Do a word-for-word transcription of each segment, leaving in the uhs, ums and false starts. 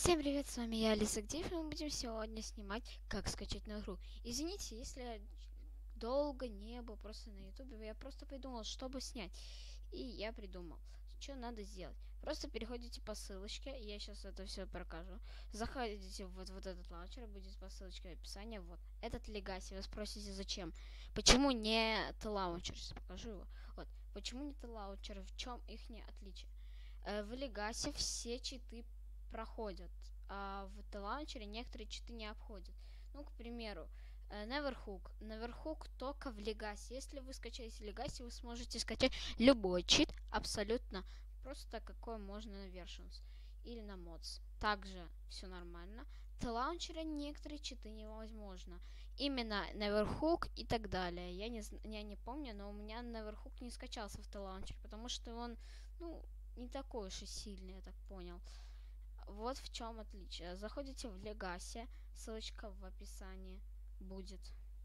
Всем привет, с вами я, Алиса Гдеев, и мы будем сегодня снимать, как скачать на игру. Извините, если я долго не был просто на ютубе, я просто придумал, чтобы снять. И я придумал, что надо сделать. Просто переходите по ссылочке, я сейчас это все покажу. Заходите в вот, вот этот лаунчер, будет по ссылочке в описании. Вот, этот Legacy, вы спросите, зачем? Почему не T-лаунчер? Сейчас покажу его. Вот, почему не T-лаунчер, в чем их отличие? Э, в Legacy все читы проходят, а в T-лаунчере некоторые читы не обходят. Ну, к примеру, Neverhook. Neverhook только в Legacy. Если вы скачаете Legacy, вы сможете скачать любой чит, абсолютно просто какой можно на Versions или на Mods. Также все нормально. В T-лаунчере некоторые читы невозможно. Именно Neverhook и так далее. Я не, я не помню, но у меня Neverhook не скачался в T-лаунчере, потому что он, ну, не такой уж и сильный, я так понял. Вот в чем отличие. Заходите в Legacy, ссылочка в описании будет.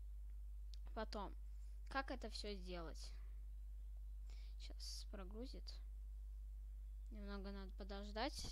Потом, как это все сделать? Сейчас прогрузит. Немного надо подождать.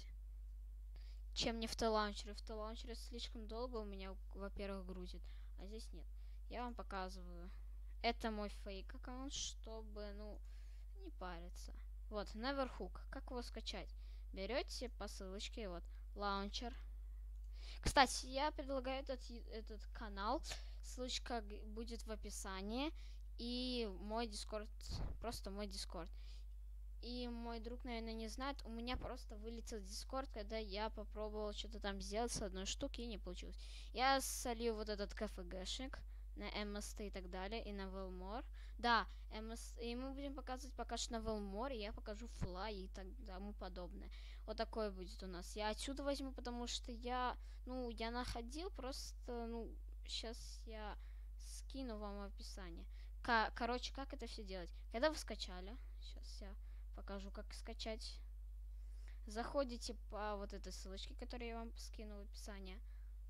Чем не в T-лаунчере. В T-лаунчере слишком долго у меня, во-первых, грузит, а здесь нет. Я вам показываю. Это мой фейк аккаунт, чтобы, ну, не париться. Вот, Neverhook. Как его скачать? Берете по ссылочке, вот, лаунчер. Кстати, я предлагаю этот, этот канал. Ссылочка будет в описании. И мой дискорд. Просто мой дискорд. И мой друг, наверное, не знает. У меня просто вылетел дискорд, когда я попробовал что-то там сделать с одной штуки, и не получилось. Я солью вот этот КФГшник на эм эс ти и так далее, и на Велмор. Да, эм эс, и мы будем показывать пока что на Велмор, и я покажу флай и так тому подобное. Вот такое будет у нас. Я отсюда возьму, потому что я, ну, я находил просто, ну, сейчас я скину вам в описание. К короче, как это все делать? Когда вы скачали, сейчас я покажу, как скачать. Заходите по вот этой ссылочке, которую я вам скину в описании.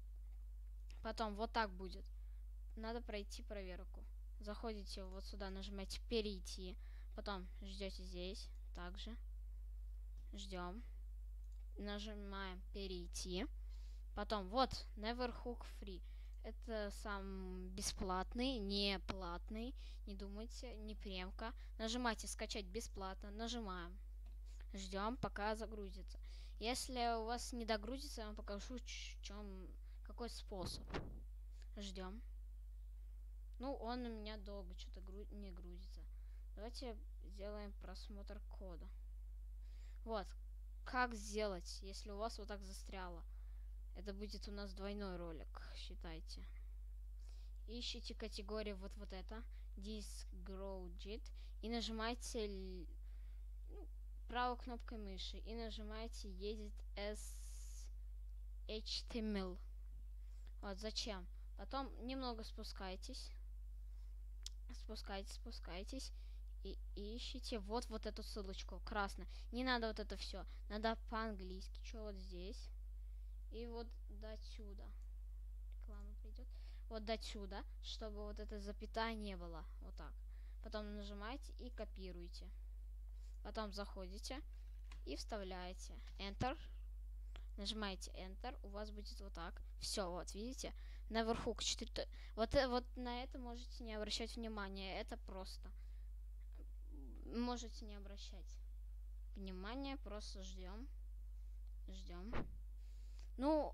Потом вот так будет. Надо пройти проверку. Заходите вот сюда, нажимаете перейти. Потом ждете здесь. Также. Ждем. Нажимаем перейти. Потом вот Neverhook Free. Это сам бесплатный, не платный. Не думайте, не премка. Нажимайте скачать бесплатно. Нажимаем. Ждем, пока загрузится. Если у вас не догрузится, я вам покажу, в чем, какой способ. Ждем. Ну, он у меня долго что-то гру не грузится. Давайте сделаем просмотр кода. Вот. Как сделать, если у вас вот так застряло? Это будет у нас двойной ролик, считайте. Ищите категорию вот вот это. Disk Grow Jit. И нажимайте ну, правой кнопкой мыши. И нажимаете Edit as эйч ти эм эл. Вот зачем. Потом немного спускайтесь. Спускайтесь, спускайтесь. И, и ищите вот вот эту ссылочку. Красная. Не надо вот это все. Надо по-английски. Что вот здесь. И вот до сюда. Реклама придет. Вот до сюда, чтобы вот это запятая не было. Вот так. Потом нажимаете и копируете. Потом заходите и вставляете. Enter. Нажимаете Enter. У вас будет вот так. Все, вот, видите? Наверху четыре. Вот, вот на это можете не обращать внимания. Это просто. Можете не обращать внимания. Просто ждем. Ждем. Ну,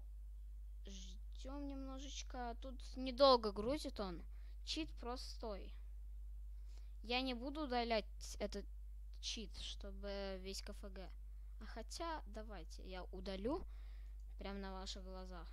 ждем немножечко. Тут недолго грузит он. Чит простой. Я не буду удалять этот чит, чтобы весь КФГ. А хотя, давайте, я удалю прямо на ваших глазах.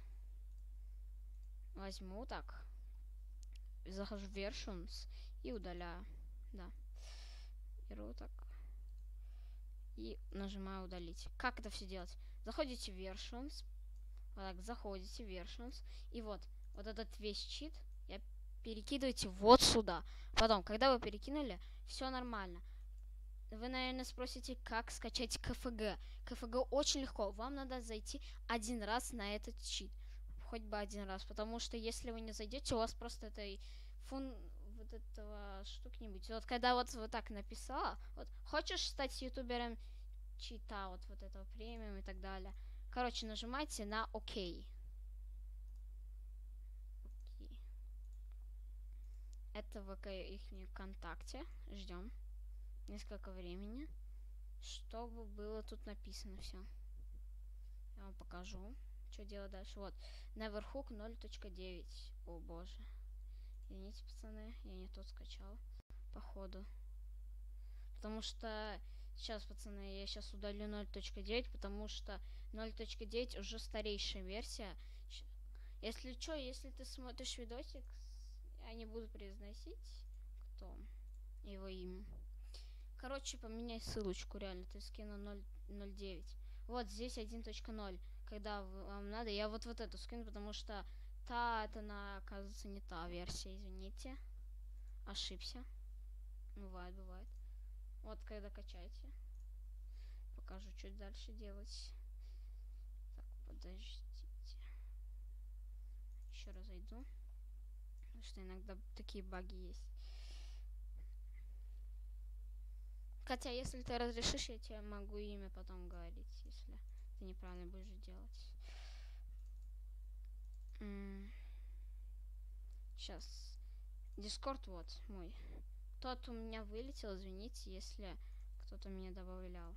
Возьму так. Захожу в Versions и удаляю. Да. Беру так. И нажимаю удалить. Как это все делать? Заходите в Versions. Вот так, заходите в Versions. И вот, вот этот весь чит я перекидываете вот сюда. Потом, когда вы перекинули, все нормально. Вы, наверное, спросите, как скачать КФГ. КФГ очень легко. Вам надо зайти один раз на этот чит. Хоть бы один раз. Потому что если вы не зайдете, у вас просто этой фун... вот этого штуки не будет. Вот когда вот вот так написала, вот, хочешь стать ютубером чита, вот, вот этого премиум и так далее. Короче, нажимайте на ОК. Это в их ВКонтакте. Ждем несколько времени, чтобы было тут написано все. Я вам покажу, что делать дальше. Вот, Neverhook ноль точка девять. О боже. Извините, пацаны, я не тот скачал, походу. Потому что сейчас, пацаны, я сейчас удалю ноль точка девять, потому что ноль точка девять уже старейшая версия. Если что, если ты смотришь видосик, я не буду произносить, кто его имя. Короче, поменяй ссылочку, реально, ты скину ноль ноль девять. Вот здесь один точка ноль. Когда вам надо, я вот вот эту скину, потому что та, это, на, оказывается, не та версия, извините. Ошибся. Бывает, бывает. Вот, когда качаете. Покажу, что дальше делать. Так, подождите. Еще раз зайду. Потому что иногда такие баги есть. Хотя, если ты разрешишь, я тебе могу имя потом говорить, если ты неправильно будешь делать. Сейчас. Дискорд вот мой. Тот у меня вылетел, извините, если кто-то меня добавлял.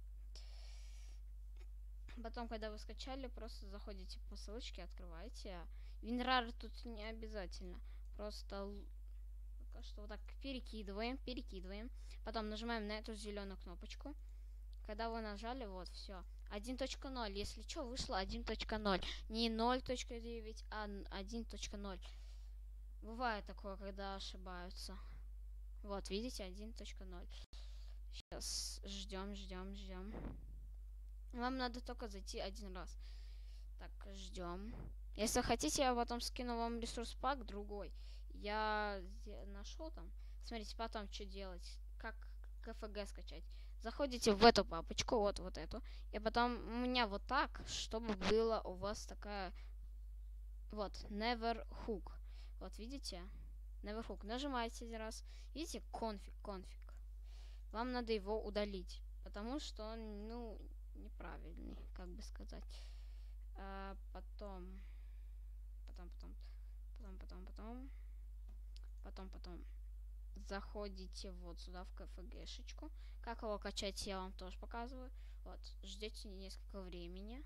Потом, когда вы скачали, просто заходите по ссылочке, открываете. WinRAR тут не обязательно. Просто пока что вот так перекидываем, перекидываем. Потом нажимаем на эту зеленую кнопочку. Когда вы нажали, вот, все. один точка ноль. Если что, вышло один точка ноль. Не ноль точка девять, а один точка ноль. Бывает такое, когда ошибаются. Вот, видите, один точка ноль. Сейчас ждем, ждем, ждем. Вам надо только зайти один раз. Так, ждем. Если хотите, я потом скину вам ресурс пак другой. Я нашел там. Смотрите, потом что делать. Как КФГ скачать. Заходите в эту папочку, вот, вот эту. И потом у меня вот так, чтобы было у вас такая... Вот, Neverhook. Вот, видите? Neverhook. Нажимаете один раз. Видите? Конфиг, конфиг. Вам надо его удалить. Потому что он, ну, неправильный, как бы сказать. А потом... Потом, потом... Потом, потом, потом... Потом, потом... Заходите вот сюда в КФГшечку. Как его качать, я вам тоже показываю. Вот, ждете несколько времени.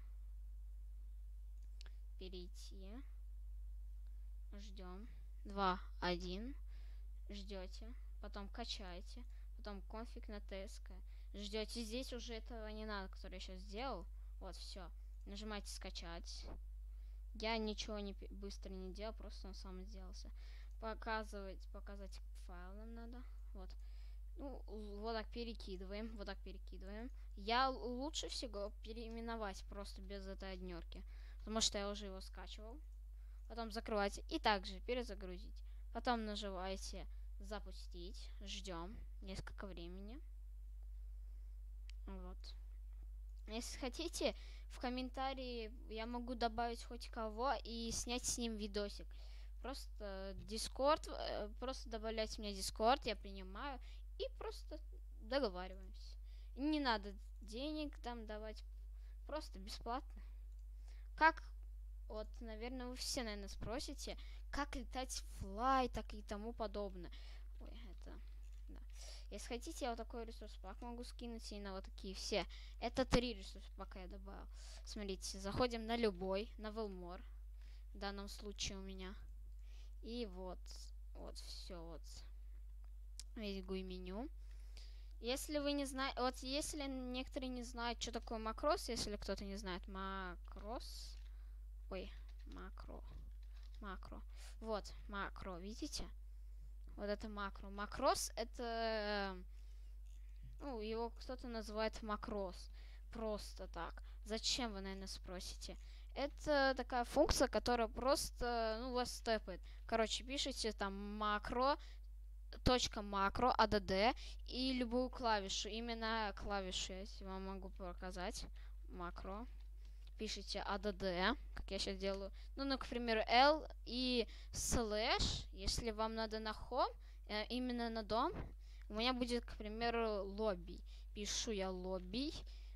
Перейти. Ждем. два, один. Ждете. Потом качаете. Потом конфиг на ТСК. Ждете. Здесь уже этого не надо, который я сейчас сделал. Вот, все. Нажимаете скачать. Я ничего не быстро не делал, просто он сам сделался. Показывать, показать файл нам надо. Вот. Ну, вот так перекидываем. Вот так перекидываем. Я лучше всего переименовать просто без этой однерки. Потому что я уже его скачивал. Потом закрывайте. И также перезагрузить. Потом нажимаете запустить. Ждем несколько времени. Вот. Если хотите, в комментарии я могу добавить хоть кого и снять с ним видосик. Просто Discord, просто добавляйте мне Discord, я принимаю. И просто договариваемся. Не надо денег там давать. Просто бесплатно. Как, вот, наверное, вы все, наверное, спросите, как летать в флай, так и тому подобное. Ой, это... Да. Если хотите, я вот такой ресурс пак могу скинуть и на вот такие все. Это три ресурса пака я добавил. Смотрите, заходим на любой, на Велмор. В данном случае у меня. И вот, вот все, вот. Весь гуй меню. Если вы не знаете, вот если некоторые не знают, что такое макрос, если кто-то не знает, макрос, ой, макро, макро, вот, макро, видите? Вот это макро. Макрос это, ну, его кто-то называет макрос, просто так. Зачем, вы, наверное, спросите? Это такая функция, которая просто, ну, вас степает. Короче, пишите там макро, точка макро, адд и любую клавишу. Именно клавишу я вам могу показать. Макро. Пишите адд, как я сейчас делаю. Ну, ну, к примеру, L и слэш, если вам надо на home, э, именно на дом, у меня будет, к примеру, лобби. Пишу я лобби.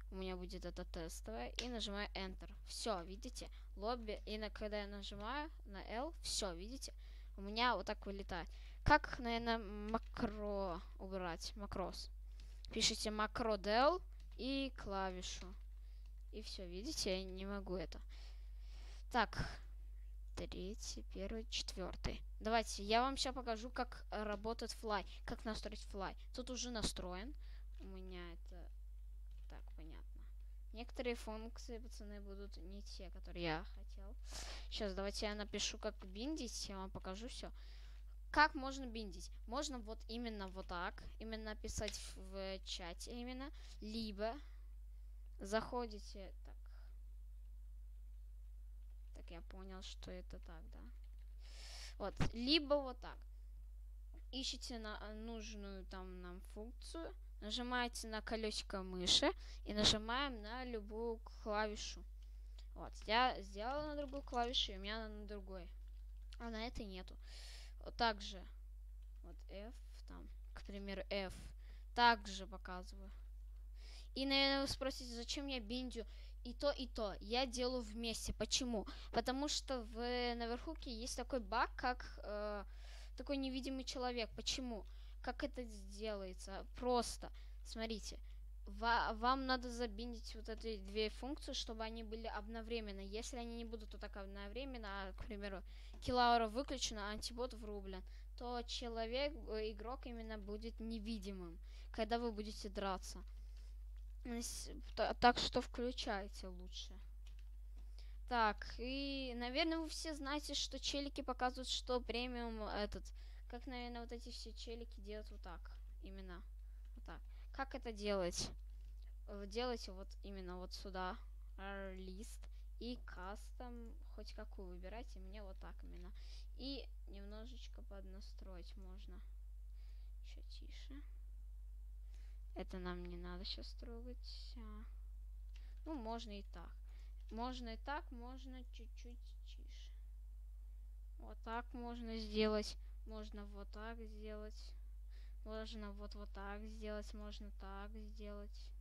у меня будет это тестовое, и нажимаю Enter. Все, видите? Лобби, и на, когда я нажимаю на L, все, видите? У меня вот так вылетает. Как, наверное, макро убрать? Макрос. Пишите макродел и клавишу. И все, видите, я не могу это. Так, третий, первый, четвертый. Давайте, я вам сейчас покажу, как работает Fly, как настроить Fly. Тут уже настроен. У меня это так понятно. Некоторые функции, пацаны, будут не те, которые я хотел. Сейчас давайте я напишу, как биндить, я вам покажу все. Как можно биндить? Можно вот именно вот так, именно писать в, в чате именно, либо заходите, так, так я понял, что это так, да. Вот, либо вот так. Ищите на нужную там нам функцию, нажимаете на колесико мыши и нажимаем на любую клавишу. Вот, я сделала на другую клавишу, и у меня она на другой. А на этой нету. Вот так же. Вот F, там, к примеру, F. Также показываю. И, наверное, вы спросите, зачем я биндю и то, и то. Я делаю вместе. Почему? Потому что в наверхуке есть такой баг, как э, такой невидимый человек. Почему? Как это делается? Просто. Смотрите. Ва- вам надо забиндить вот эти две функции, чтобы они были одновременно. Если они не будут вот так одновременно, а, к примеру, киллаура выключена, а антибот врублен, то человек, игрок именно будет невидимым, когда вы будете драться. Так что включайте лучше. Так, и, наверное, вы все знаете, что челики показывают, что премиум этот... Как, наверное, вот эти все челики делают вот так. Именно вот так. Как это делать? Делайте вот именно вот сюда. Лист. И кастом. Хоть какую выбирайте. Мне вот так именно. И немножечко поднастроить можно. Еще тише. Это нам не надо сейчас трогать. А. Ну, можно и так. Можно и так, можно чуть-чуть тише. Вот так можно сделать. Можно вот так сделать. Можно вот вот так сделать. Можно так сделать.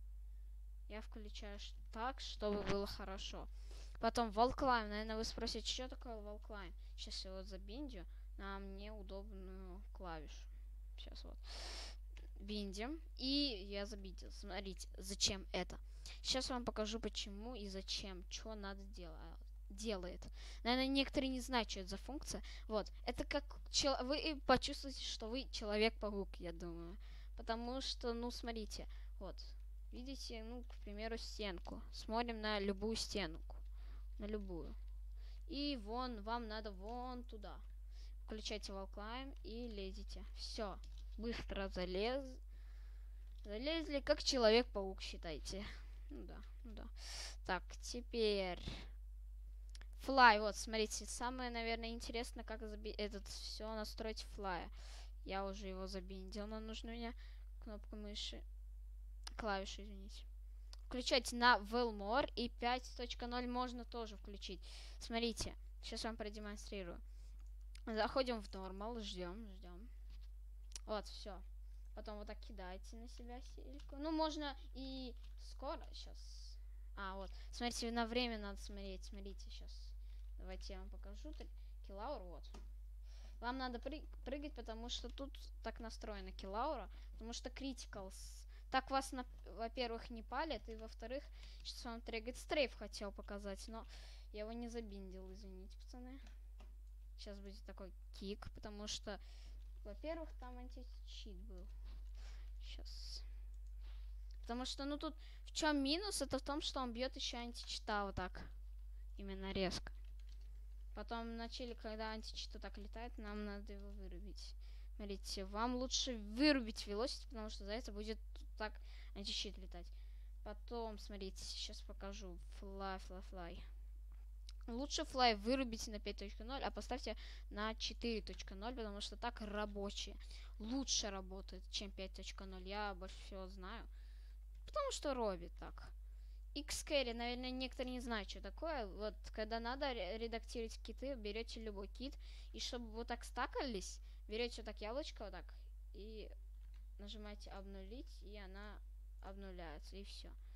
Я включаю так, чтобы было хорошо. Потом волклайм. Наверное, вы спросите, что такое волклайм. Сейчас я вот забиндю на мне удобную клавишу. Сейчас вот. Биндим. И я забиндил. Смотрите, зачем это. Сейчас вам покажу, почему и зачем. Что надо делать. Делает. Наверное, некоторые не знают, что это за функция. Вот. Это как чел... вы почувствуете, что вы Человек-паук, я думаю. Потому что, ну, смотрите. Вот. Видите, ну, к примеру, стенку. Смотрим на любую стенку. На любую. И вон, вам надо вон туда. Включайте волклайм и лезете. Все. Быстро залез. Залезли, как Человек-паук, считайте. Ну да, ну да. Так, теперь... Fly, вот, смотрите, самое, наверное, интересное, как заби... этот все настроить флая. Я уже его забиндил на нужную мне кнопку мыши. Клавишу, извините. Включайте на Wellmore, и пять точка ноль можно тоже включить. Смотрите, сейчас вам продемонстрирую. Заходим в Normal, ждем, ждем. Вот, все. Потом вот так кидайте на себя сельку. Ну, можно и скоро, сейчас. А, вот. Смотрите, на время надо смотреть. Смотрите, сейчас. Давайте я вам покажу. Киллаур, вот. Вам надо прыг прыгать, потому что тут так настроена киллаура. Потому что критикалс. Так вас, во-первых, не палят. И, во-вторых, сейчас вам трегать стрейф хотел показать. Но я его не забиндил, извините, пацаны. Сейчас будет такой кик, потому что, во-первых, там античит был. Сейчас. Потому что, ну, тут в чем минус? Это в том, что он бьет еще античита вот так. Именно резко. Потом на челе, когда античита так летает, нам надо его вырубить. Смотрите, вам лучше вырубить velocity, потому что за это будет так античит летать. Потом, смотрите, сейчас покажу. Fly, fly, fly. Лучше флай вырубите на пять точка ноль, а поставьте на четыре точка ноль, потому что так рабочие. Лучше работает, чем пять точка ноль. Я больше всего знаю. Потому что робит так. Xcarry, наверное, некоторые не знают, что такое. Вот, когда надо редактировать киты, берете любой кит, и чтобы вот так стакались, берете вот так яблочко вот так, и нажимаете обнулить, и она обнуляется, и все.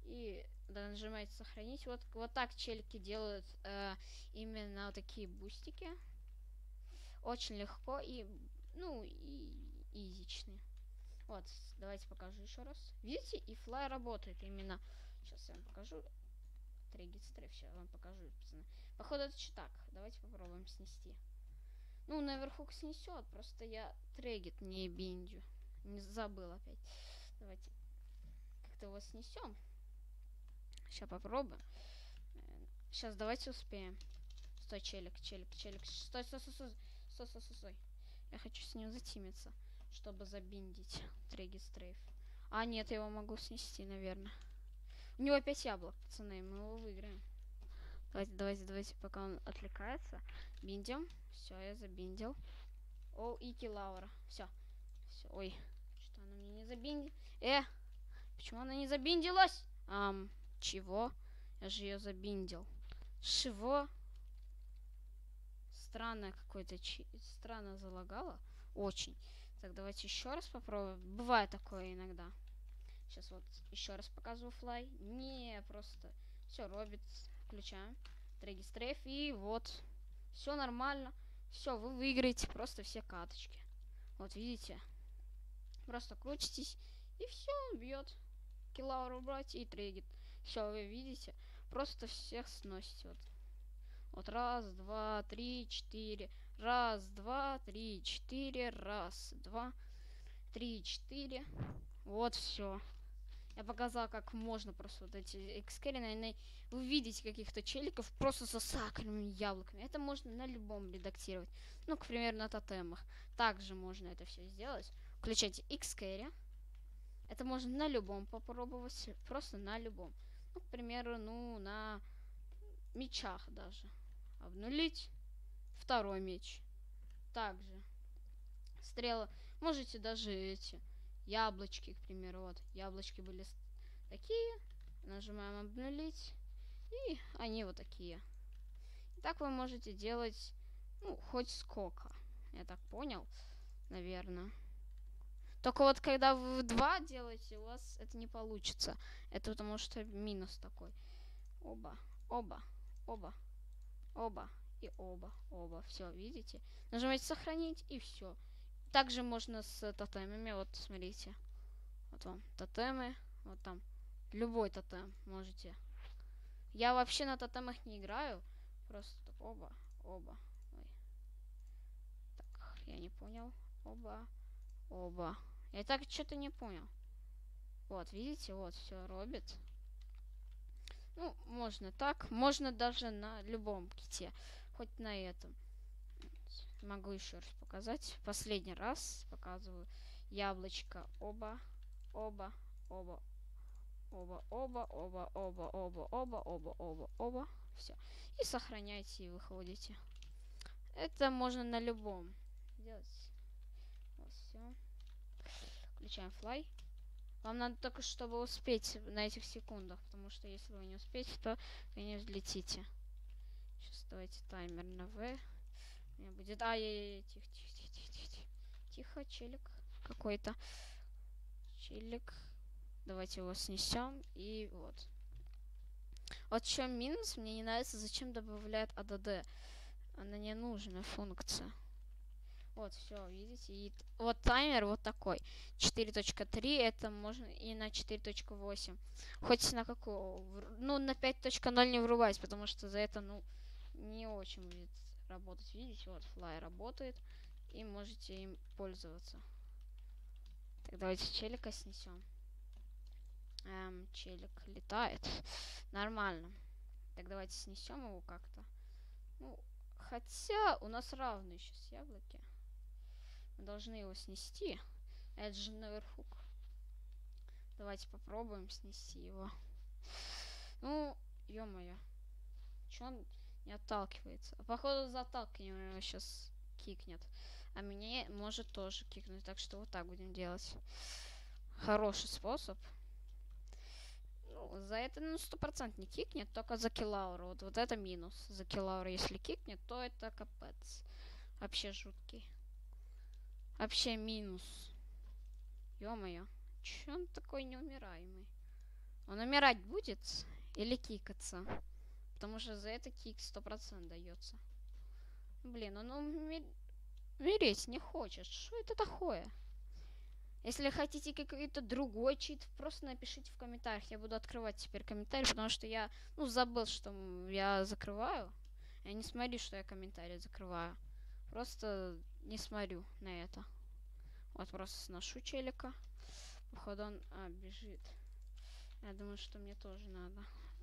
И да, нажимаете сохранить. Вот, вот так челики делают э, именно вот такие бустики. Очень легко и, ну, и изичные. Вот, давайте покажу еще раз. Видите, и флай работает именно. Сейчас я вам покажу. Регистры, все, вам покажу, пацаны. Походу это читак. Давайте попробуем снести. Ну, наверху снесет, просто я трегет не биндю. Не забыл опять. Давайте как-то его снесем. Сейчас попробуем. Сейчас давайте успеем. Стой, челик, челик, челик. Стой, стой, стой, стой, стой, стой, стой, стой. Я хочу с ним затимиться, чтобы забиндить трегистрейф. А, нет, я его могу снести, наверное. У него пять яблок, пацаны, мы его выиграем. Давайте, давайте, давайте, пока он отвлекается. Биндим. Все, я забиндил. О, Ики Лаура. Все. Все. Ой. Что она мне не забиндила? Э! Почему она не забиндилась? Ам, чего? Я же ее забиндил. Чего? Странно какой-то. Чи... Странно залагало. Очень. Так, давайте еще раз попробуем. Бывает такое иногда. Сейчас вот еще раз показываю флай. Не, просто все робит. Включаем. Регистрейф. И вот. Все нормально. Все, вы выиграете просто все каточки. Вот видите. Просто крутитесь. И все, он бьет. Киллауру брать и трегит. Все, вы видите. Просто всех сносите. Вот. Вот раз, два, три, четыре. Раз, два, три, четыре. Раз, два, три, четыре. Вот все. Я показала, как можно просто вот эти экскери, наверное, вы видите каких-то челиков просто со сакрами яблоками. Это можно на любом редактировать. Ну, к примеру, на тотемах. Также можно это все сделать. Включайте экскери. Это можно на любом попробовать. Просто на любом. Ну, к примеру, ну, на мечах даже. Обнулить. Второй меч. Также. Стрелы. Можете даже эти яблочки, к примеру. Вот, яблочки были такие. Нажимаем обнулить. И они вот такие. И так вы можете делать, ну, хоть сколько. Я так понял, наверное. Только вот когда вы два делаете, у вас это не получится. Это потому что минус такой. Оба, оба, оба, оба и оба, оба. Все, видите? Нажимаете сохранить и все. Также можно с тотемами. Вот, смотрите. Вот вам тотемы. Вот там. Любой тотем можете. Я вообще на тотемах не играю. Просто оба, оба. Ой. Так, я не понял. Оба, оба. Я так что-то не понял. Вот, видите, вот все робит. Ну, можно так. Можно даже на любом ките. Хоть на этом. Могу еще раз показать. Последний раз показываю. Яблочко. Оба, оба, оба, оба, оба, оба, оба, оба, оба, оба, оба, оба. Все. И сохраняйте и выходите. Это можно на любом делать. Вот все. Включаем флай. Вам надо только, чтобы успеть на этих секундах, потому что если вы не успеете, то вы не взлетите. Сейчас давайте таймер на В. У меня будет... А, я, я, тихо, тихо, тихо, тихо, тихо. Тихо, челик какой-то. Челик. Давайте его снесем. И вот. Вот в чем минус, мне не нравится, зачем добавляют А Д Д. Она не нужная функция. Вот, все, видите. И вот таймер вот такой. четыре точка три, это можно и на четыре точка восемь. Хоть на какую? Ну, на пять точка ноль не врубать, потому что за это, ну, не очень будет работать. Видите, вот флай работает. И можете им пользоваться. Так, давайте челика снесем. Эм, челик летает. Нормально. Так, давайте снесем его как-то. Ну, хотя у нас равные сейчас яблоки. Мы должны его снести. Это же наверху. Давайте попробуем снести его. Ну, ё-моё. Чё он не отталкивается? Походу, за отталкиванием его сейчас кикнет. А меня может тоже кикнуть. Так что вот так будем делать. Хороший способ. Ну, за это, ну, сто процентов не кикнет, только за киллауру. Вот, вот это минус. За киллауру, если кикнет, то это капец. Вообще жуткий. Вообще минус. Ё-моё. Чё он такой неумираемый? Он умирать будет или кикаться? Потому что за это кик сто процентов дается. Блин, он умер... умереть не хочет. Что это такое? Если хотите какой-то другой чит, просто напишите в комментариях. Я буду открывать теперь комментарии, потому что я, ну, забыл, что я закрываю. Я не смотрю, что я комментарии закрываю. Просто не смотрю на это. Вот просто сношу челика. Походу он... А, бежит. Я думаю, что мне тоже надо.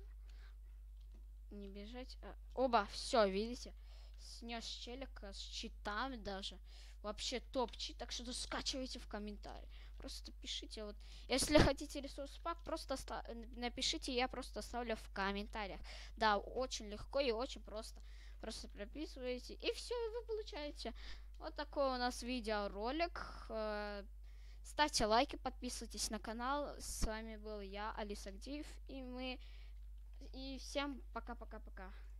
Не бежать. А... Оба, все, видите? Снес челика с читами даже. Вообще топ-чит, так что скачивайте в комментарии. Просто пишите вот. Если хотите ресурс пак, просто оста... напишите, я просто оставлю в комментариях. Да, очень легко и очень просто. Просто прописываете, и все, и вы получаете. Вот такой у нас видеоролик. Ставьте лайки, подписывайтесь на канал. С вами был я, Алиса Гдиев, и мы... И всем пока-пока-пока.